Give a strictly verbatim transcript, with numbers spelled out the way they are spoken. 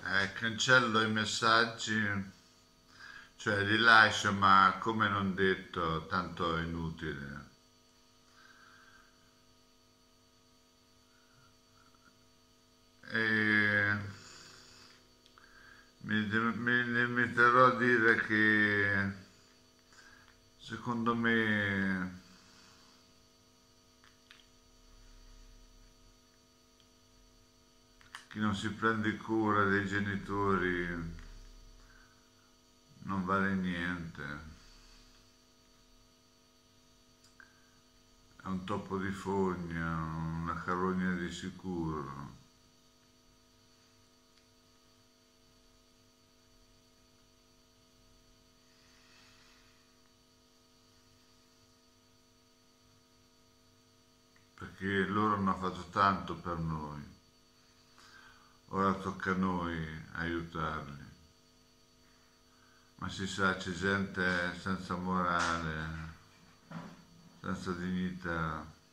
Eh, cancello i messaggi, cioè li lascio, ma come non detto, tanto è inutile. E mi, mi limiterò a dire che secondo me chi non si prende cura dei genitori non vale niente, è un topo di fogna, una carogna di sicuro. Perché loro hanno fatto tanto per noi, ora tocca a noi aiutarli. Ma si sa, c'è gente senza morale, senza dignità.